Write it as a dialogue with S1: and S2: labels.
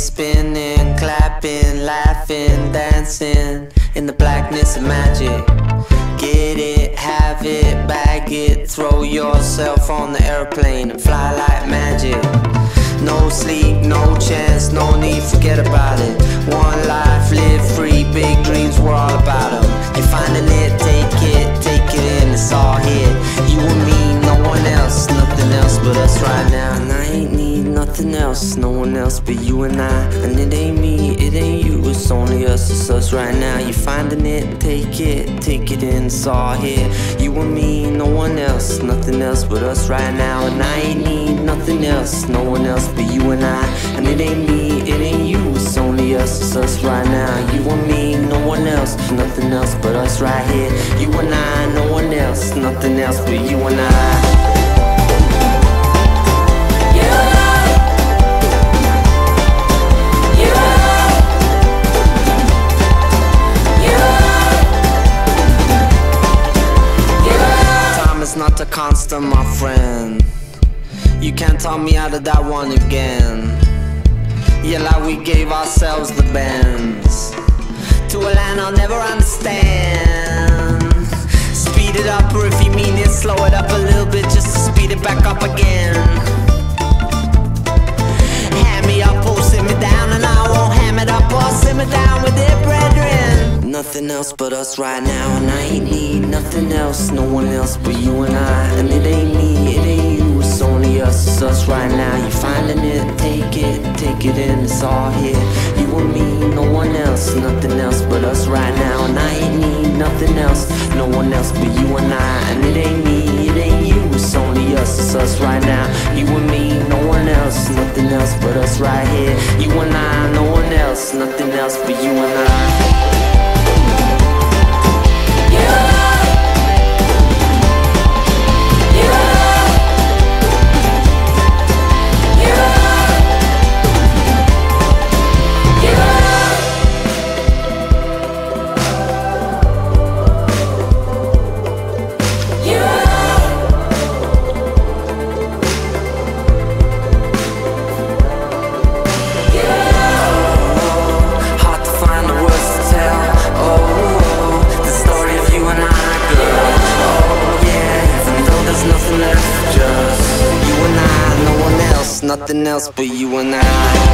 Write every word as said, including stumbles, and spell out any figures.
S1: spinning, clapping, laughing, dancing in the blackness of magic. Get it, have it, bag it, throw yourself on the airplane and fly like magic. No sleep, no chance, no need, forget about it. One life, live free, big dreams, we're all about them. You're finding it, take it, take it in, it's all here. You and me, no one else, nothing else but us right now. And I ain't need nothing else, no one else but you and I. And it ain't me, it ain't you, it's only us, it's us right now. You're finding it, take it, take it in, it's all here. You and me, no one else, nothing else but us right now. And I ain't need nothing else, no one else but you and I. And it ain't me, it ain't you, it's only us, it's us right now. You and me, no one else, nothing else but us right here. You and I, no one else, nothing else but you and I. Not a constant, my friend. You can't talk me out of that one again. Yeah, like we gave ourselves the bends to a land I'll never understand. Speed it up, or if you mean it, slow it up a little bit just to speed it back up again. Hand me up or sit me down, and I won't ham it up or sit me down with it, brethren. Nothing else but us right now, and I ain't need nothing else, no one else but you and I. And it ain't me, it ain't you, it's only us, it's us right now. You're finding it, take it, take it in, it's all here. You and me, no one else, nothing else but us right now. And I ain't need nothing else, no one else but you and I. And it ain't me, it ain't you, it's only us, it's us right now. You and me, no one else, nothing else but us right here. You and I, no one else, nothing else but you and I. Nothing else but you and I.